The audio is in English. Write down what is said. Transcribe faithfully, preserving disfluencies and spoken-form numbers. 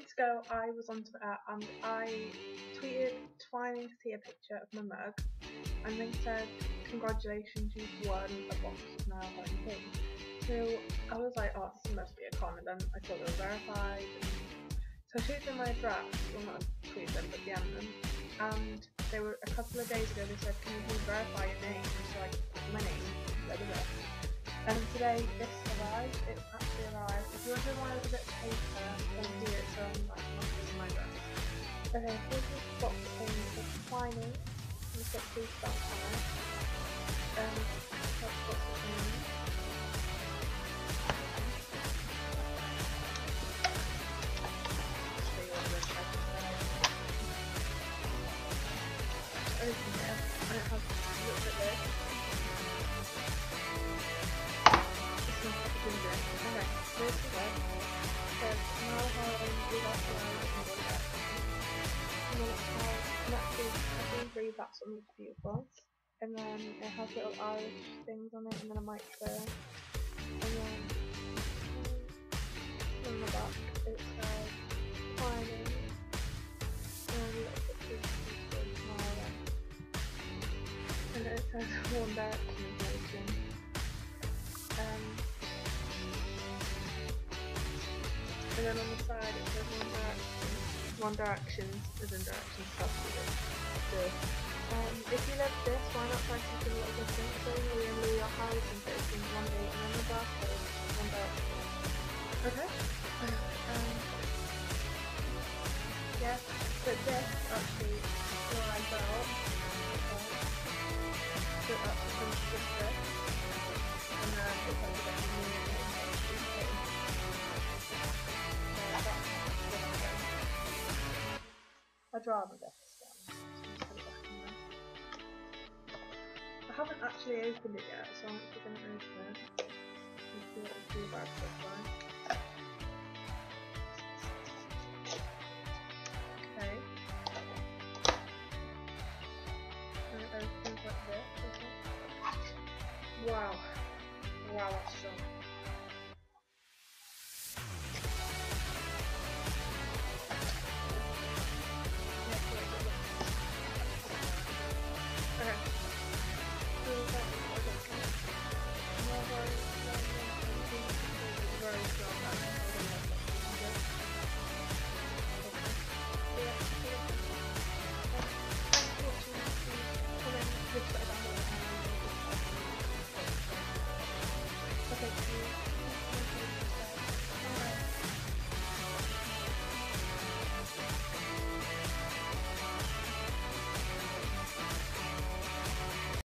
weeks ago, I was on Twitter and I tweeted Twining's Tea a picture of my mug, and they said, "Congratulations, you've won a box of Niall, Horan Tea." So I was like, "Oh, this must be a con," and then I saw they were verified. And so I tweeted them my address, well not tweeted them, but D M'd them, and they were a couple of days ago. They said, "Can you please verify your name?" So I put my name, blah, blah, blah. And today this arrived. It's actually arrived. If you want to know why I was a bit paper, then do it. So I'm like, not using my address. Okay, here's this box of things for Twining. Let's get two stuff on it. Um, that's box of things. Open it, and it has a little bit there. Okay, here's the web. It says, "Niall, Horan, we got to know and what it is." And then it has, let's see, I can read that sort of beautiful. And then it has little Irish things on it, and then a micro. And then, on the back, it says, "Twining." And then little pictures of Niall. And then it says, "One Direction information." Um, And then on the side it says One Direction. One Direction is in direction stuff to do. Um, if you love this, why not try something a little different? So Louis and Louis are Harry's and posting one day, and then the birthday is One Direction. Okay. Um, yeah, but this actually what I got. So it actually comes with this. And then it's like a bit of new. I'd rather this one. I haven't actually opened it yet, so I'm actually going to open it and see what the tea bag looks like. Okay. And it opens like this, doesn't it? Wow. Wow, that's strong. Okay. So that